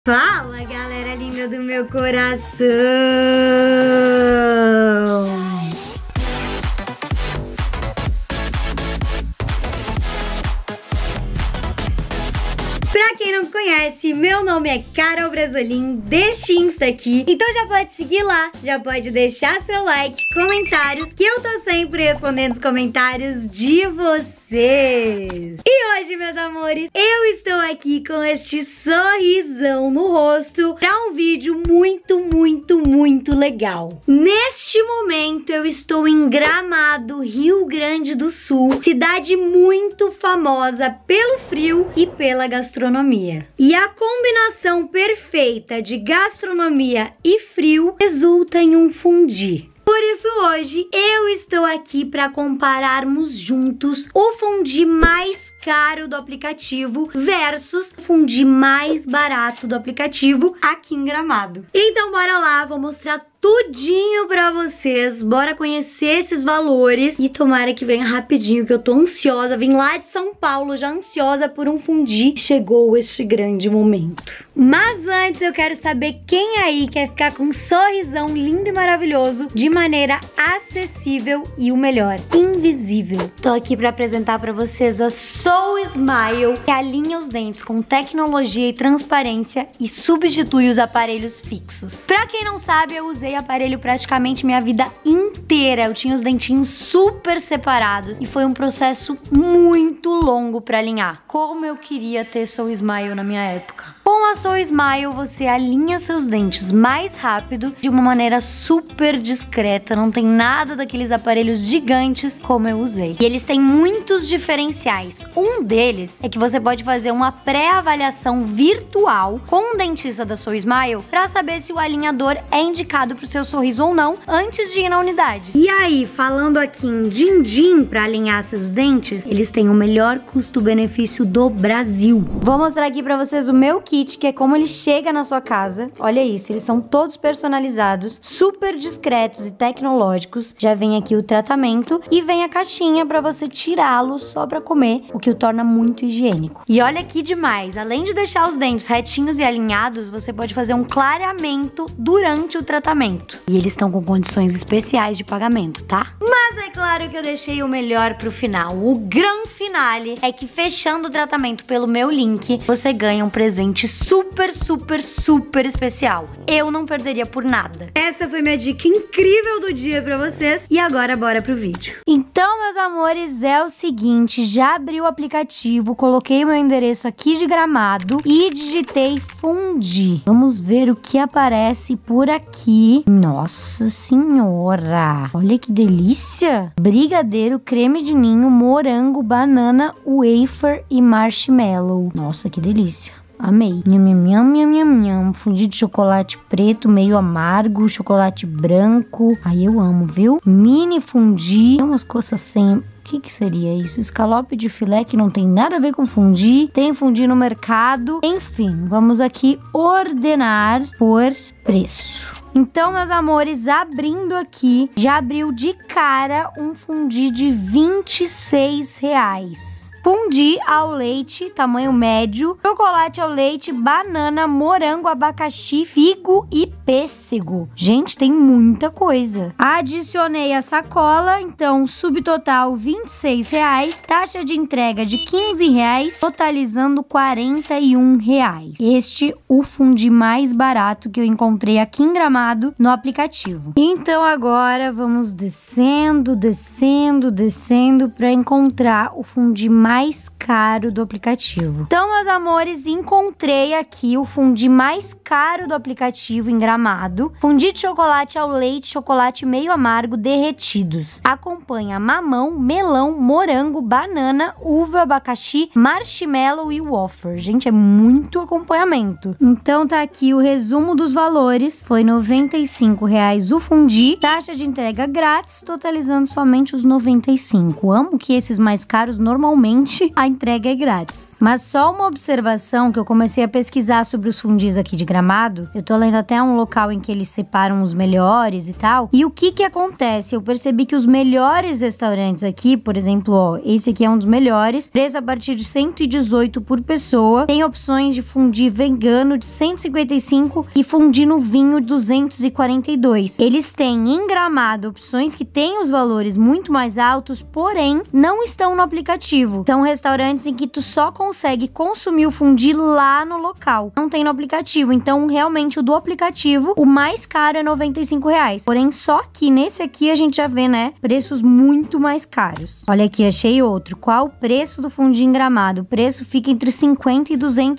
Fala, galera linda do meu coração! Pra quem não me conhece, meu nome é Carol Brasolim, deste Insta aqui. Então já pode seguir lá, já pode deixar seu like, comentários, que eu tô sempre respondendo os comentários de vocês. E hoje, meus amores, eu estou aqui com este sorrisão no rosto pra um vídeo muito legal. Neste momento, eu estou em Gramado, Rio Grande do Sul, cidade muito famosa pelo frio e pela gastronomia. E a combinação perfeita de gastronomia e frio resulta em um fondue. Por isso hoje eu estou aqui para compararmos juntos o fondue mais caro do aplicativo versus o fondue mais barato do aplicativo aqui em Gramado. Então bora lá, vou mostrar tudinho pra vocês, bora conhecer esses valores e tomara que venha rapidinho, que eu tô ansiosa, vim lá de São Paulo já ansiosa por um fondue, chegou este grande momento. Mas antes eu quero saber quem aí quer ficar com um sorrisão lindo e maravilhoso de maneira acessível e o melhor, invisível. Tô aqui pra apresentar pra vocês a Soul Smile, que alinha os dentes com tecnologia e transparência e substitui os aparelhos fixos. Pra quem não sabe, eu usei aparelho praticamente minha vida inteira. Eu tinha os dentinhos super separados e foi um processo muito longo pra alinhar. Como eu queria ter Soul Smile na minha época. Com a Soul Smile você alinha seus dentes mais rápido, de uma maneira super discreta, não tem nada daqueles aparelhos gigantes como eu usei. E eles têm muitos diferenciais. Um deles é que você pode fazer uma pré-avaliação virtual com um dentista da Soul Smile para saber se o alinhador é indicado pro seu sorriso ou não antes de ir na unidade. E aí, falando aqui em din-din para alinhar seus dentes, eles têm o melhor custo-benefício do Brasil. Vou mostrar aqui para vocês o meu kit, que é como ele chega na sua casa. Olha isso, eles são todos personalizados, super discretos e tecnológicos. Já vem aqui o tratamento e vem a caixinha para você tirá-lo só para comer, o que o torna muito higiênico. E olha que demais, além de deixar os dentes retinhos e alinhados, você pode fazer um clareamento durante o tratamento. E eles estão com condições especiais de pagamento, tá? Mas é claro que eu deixei o melhor pro final. O grande finale é que, fechando o tratamento pelo meu link, você ganha um presente super especial. Eu não perderia por nada. Essa foi minha dica incrível do dia pra vocês. E agora bora pro vídeo. Então, meus amores, é o seguinte, já abri o aplicativo, coloquei meu endereço aqui de Gramado e digitei fondue. Vamos ver o que aparece por aqui. Nossa senhora, olha que delícia! Brigadeiro, creme de ninho, morango, banana, wafer e marshmallow. Nossa, que delícia! Amei. Nham, nham, nham, nham, nham. Fondue de chocolate preto, meio amargo, chocolate branco. Aí eu amo, viu? Mini fondue. Tem umas coisas sem... O que seria isso? Escalope de filé, que não tem nada a ver com fondue. Tem fondue no mercado. Enfim, vamos aqui ordenar por preço. Então, meus amores, abrindo aqui, já abriu de cara um fondue de R$26. Fondue ao leite, tamanho médio, chocolate ao leite, banana, morango, abacaxi, figo e pêssego. Gente, tem muita coisa. Adicionei a sacola, então subtotal R$26, taxa de entrega de R$15, totalizando R$41. Este o fondue mais barato que eu encontrei aqui em Gramado no aplicativo. Então agora vamos descendo para encontrar o fondue mais caro do aplicativo. Então, meus amores, encontrei aqui o fondue mais caro do aplicativo em Gramado. Fondue de chocolate ao leite, chocolate meio amargo derretidos. Acompanha mamão, melão, morango, banana, uva, abacaxi, marshmallow e wafer. Gente, é muito acompanhamento. Então tá aqui o resumo dos valores. Foi R$95 o fondue, taxa de entrega grátis, totalizando somente os 95. Amo que esses mais caros normalmente Geralmente a entrega é grátis. Mas só uma observação que eu comecei a pesquisar sobre os fundis aqui de Gramado. Eu tô lendo até um local em que eles separam os melhores e tal. E o que acontece? Eu percebi que os melhores restaurantes aqui, por exemplo, ó, esse aqui é um dos melhores, preço a partir de 118 por pessoa. Tem opções de fundi vegano de 155 e fundi no vinho 242. Eles têm em Gramado opções que têm os valores muito mais altos, porém não estão no aplicativo. São restaurantes em que tu só consegue consumir o fundi lá no local. Não tem no aplicativo. Então, realmente, o do aplicativo, o mais caro é R$95. Porém, só que nesse aqui a gente já vê, né, preços muito mais caros. Olha aqui, achei outro. Qual o preço do fundi em Gramado? O preço fica entre 50 e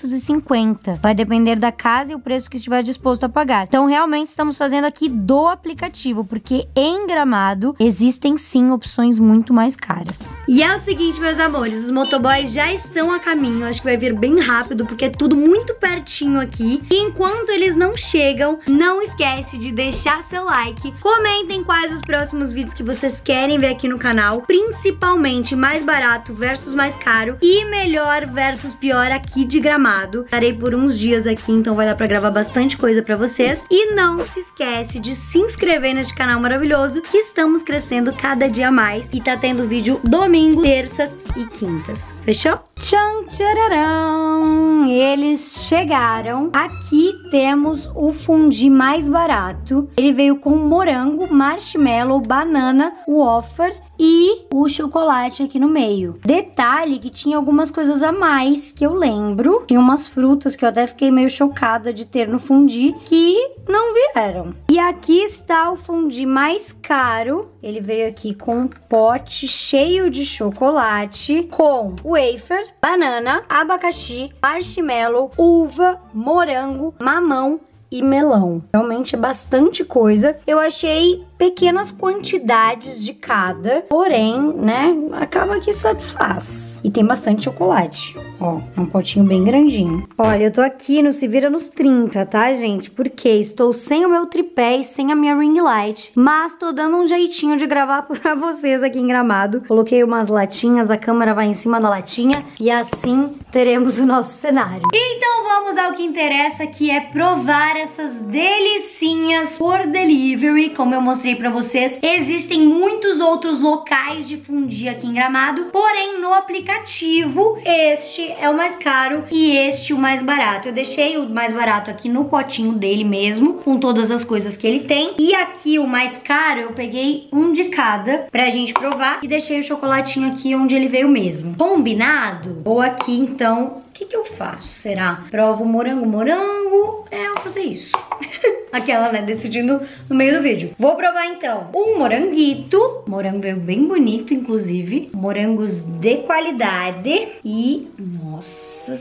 250. Vai depender da casa e o preço que estiver disposto a pagar. Então, realmente, estamos fazendo aqui do aplicativo, porque em Gramado existem sim opções muito mais caras. E é o seguinte, meus amores, os motoboys já estão a caminho. Acho que vai vir bem rápido, porque é tudo muito pertinho aqui. E enquanto eles não chegam, não esquece de deixar seu like. Comentem quais os próximos vídeos que vocês querem ver aqui no canal. Principalmente mais barato versus mais caro e melhor versus pior aqui de Gramado. Estarei por uns dias aqui, então vai dar pra gravar bastante coisa pra vocês. E não se esquece de se inscrever neste canal maravilhoso, que estamos crescendo cada dia mais. E tá tendo vídeo domingo, terças e quintas. Fechou? Tchan, tchararão! Eles chegaram. Aqui temos o fundi mais barato. Ele veio com morango, marshmallow, banana, wafer e o chocolate aqui no meio. Detalhe que tinha algumas coisas a mais que eu lembro. Tinha umas frutas que eu até fiquei meio chocada de ter no fundi que não vieram. E aqui está o fundi mais caro. Ele veio aqui com um pote cheio de chocolate, com wafer, banana, abacaxi, marshmallow, uva, morango, mamão e melão. Realmente é bastante coisa. Eu achei pequenas quantidades de cada, porém, né, acaba que satisfaz. E tem bastante chocolate. Ó, um potinho bem grandinho. Olha, eu tô aqui no Se Vira nos 30, tá, gente? Porque estou sem o meu tripé e sem a minha ring light, mas tô dando um jeitinho de gravar pra vocês aqui em Gramado. Coloquei umas latinhas, a câmera vai em cima da latinha e assim teremos o nosso cenário. Então vamos ao que interessa, que é provar essas delicinhas por delivery, como eu mostrei pra vocês. Existem muitos outros locais de fundi aqui em Gramado, porém no aplicativo este é o mais caro e este o mais barato. Eu deixei o mais barato aqui no potinho dele mesmo, com todas as coisas que ele tem. E aqui o mais caro eu peguei um de cada pra gente provar e deixei o chocolatinho aqui onde ele veio mesmo. Combinado? Vou aqui então... O que eu faço? Será? Provo morango? É, eu vou fazer isso. Aquela, né? Decidindo no meio do vídeo. Vou provar, então, um moranguito. O morango veio bem bonito, inclusive. Morangos de qualidade. E, nossa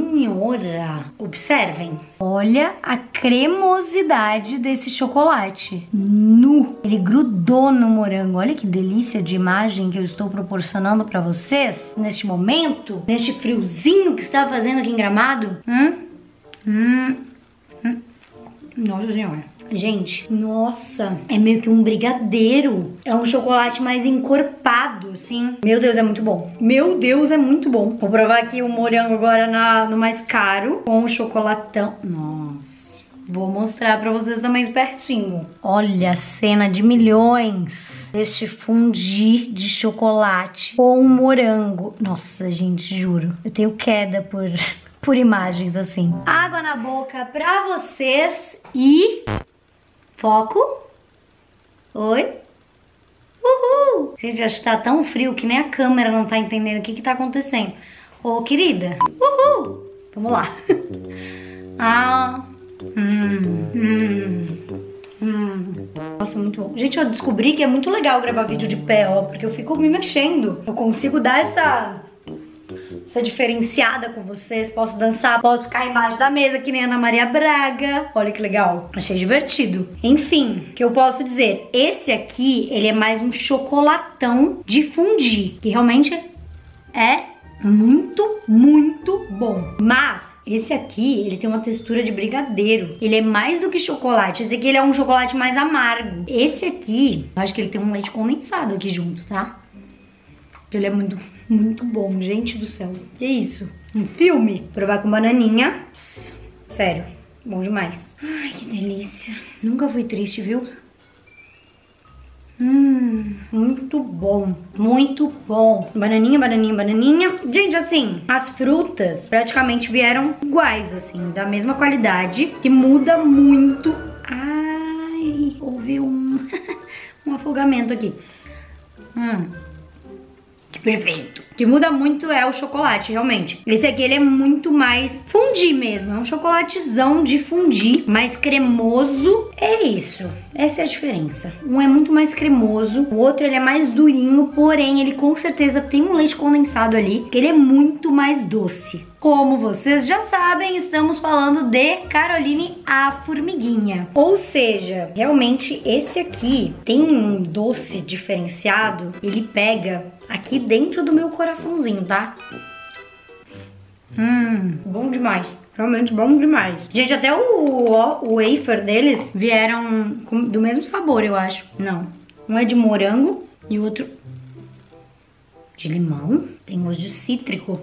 senhora! Observem. Olha a cremosidade desse chocolate. Ele grudou no morango. Olha que delícia de imagem que eu estou proporcionando pra vocês neste momento. Neste friozinho que está fazendo aqui em Gramado. Nossa senhora. Gente, nossa, é meio que um brigadeiro. É um chocolate mais encorpado, assim. Meu Deus, é muito bom. Meu Deus, é muito bom. Vou provar aqui o morango agora no mais caro, com o chocolatão. Nossa. Vou mostrar pra vocês também de pertinho. Olha a cena de milhões. Este fundi de chocolate com morango. Nossa, gente, juro. Eu tenho queda por imagens assim. Água na boca pra vocês e... Foco. Oi. Uhul. Gente, acho que tá tão frio que nem a câmera não tá entendendo o que tá acontecendo. Ô, querida. Uhul. Vamos lá. Nossa, muito bom. Gente, eu descobri que é muito legal gravar vídeo de pé, ó, porque eu fico me mexendo. Eu consigo dar essa diferenciada com vocês. Posso dançar, posso ficar embaixo da mesa que nem a Ana Maria Braga. Olha que legal. Achei divertido. Enfim, o que eu posso dizer? Esse aqui, ele é mais um chocolatão de fundi, que realmente é muito, muito bom. Mas esse aqui, ele tem uma textura de brigadeiro. Ele é mais do que chocolate. Esse aqui, ele é um chocolate mais amargo. Esse aqui, eu acho que ele tem um leite condensado aqui junto, tá? Ele é muito, muito bom, gente do céu. Que isso? Um filme? Provar com bananinha. Nossa, sério, bom demais. Ai, que delícia. Nunca fui triste, viu? Muito bom, muito bom. Bananinha, bananinha, bananinha. Gente, assim, as frutas praticamente vieram iguais, assim, da mesma qualidade, que muda muito. Ai, houve um afogamento aqui. Que perfeito. O que muda muito é o chocolate, realmente. Esse aqui, ele é muito mais fondue mesmo. É um chocolatezão de fondue, mais cremoso. É isso. Essa é a diferença. Um é muito mais cremoso, o outro ele é mais durinho, porém ele com certeza tem um leite condensado ali, que ele é muito mais doce. Como vocês já sabem, estamos falando de Caroline a formiguinha. Ou seja, realmente esse aqui tem um doce diferenciado. Ele pega aqui dentro do meu coraçãozinho, tá? Bom demais. Realmente bom demais. Gente, até o wafer deles vieram do mesmo sabor, eu acho. Não. Um é de morango e o outro de limão. Tem gosto de cítrico.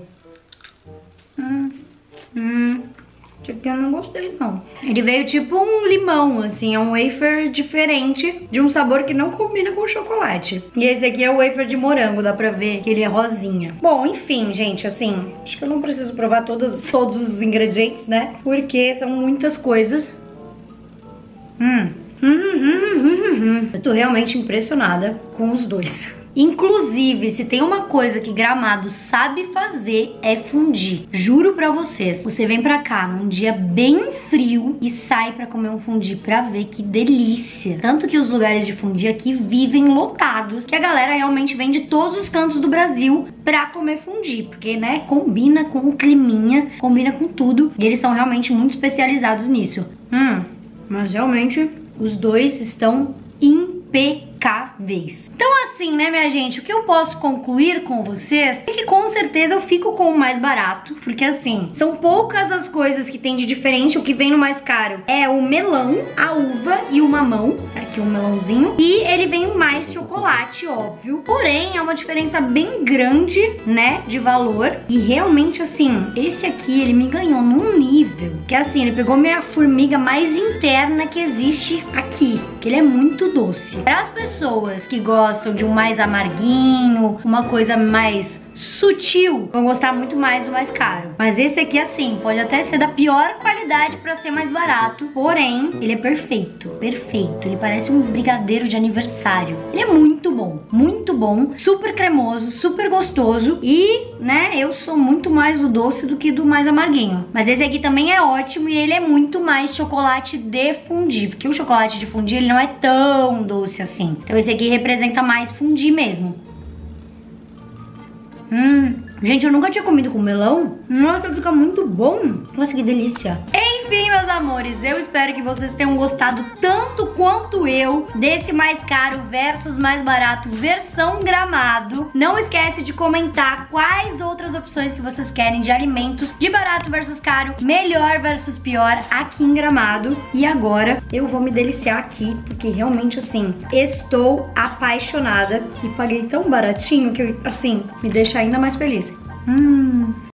Esse aqui eu não gostei, não. Ele veio tipo um limão, assim. É um wafer diferente, de um sabor que não combina com o chocolate. E esse aqui é o wafer de morango, dá pra ver que ele é rosinha. Bom, enfim, gente, assim, acho que eu não preciso provar todos os ingredientes, né? Porque são muitas coisas. Eu tô realmente impressionada com os dois. Inclusive, se tem uma coisa que Gramado sabe fazer, é fondue. Juro pra vocês, você vem pra cá num dia bem frio e sai pra comer um fondue pra ver que delícia. Tanto que os lugares de fondue aqui vivem lotados, que a galera realmente vem de todos os cantos do Brasil pra comer fondue. Porque, né, combina com o climinha, combina com tudo. E eles são realmente muito especializados nisso. Mas realmente, os dois estão impecáveis. Então assim, né, minha gente, o que eu posso concluir com vocês é que com certeza eu fico com o mais barato, porque assim, são poucas as coisas que tem de diferente. O que vem no mais caro é o melão, a uva e o mamão, aqui um melãozinho, e ele vem mais chocolate, óbvio, porém é uma diferença bem grande, né, de valor. E realmente assim, esse aqui ele me ganhou num nível que assim, ele pegou minha formiga mais interna que existe aqui, que ele é muito doce. Para as pessoas que gostam de um mais amarguinho, uma coisa mais sutil, vão gostar muito mais do mais caro. Mas esse aqui, assim, pode até ser da pior qualidade pra ser mais barato, porém, ele é perfeito, perfeito. Ele parece um brigadeiro de aniversário. Ele é muito bom, super cremoso, super gostoso e, né, eu sou muito mais do doce do que do mais amarguinho. Mas esse aqui também é ótimo e ele é muito mais chocolate de fondue, porque o chocolate de fondue, ele não é tão doce assim. Então esse aqui representa mais fondue mesmo. Gente, eu nunca tinha comido com melão. Nossa, fica muito bom. Nossa, que delícia. Enfim, meus amores, eu espero que vocês tenham gostado tanto quanto eu desse mais caro versus mais barato versão Gramado. Não esquece de comentar quais outras opções que vocês querem de alimentos de barato versus caro, melhor versus pior aqui em Gramado. E agora eu vou me deliciar aqui, porque realmente, assim, estou apaixonada e paguei tão baratinho que, assim, me deixa ainda mais feliz.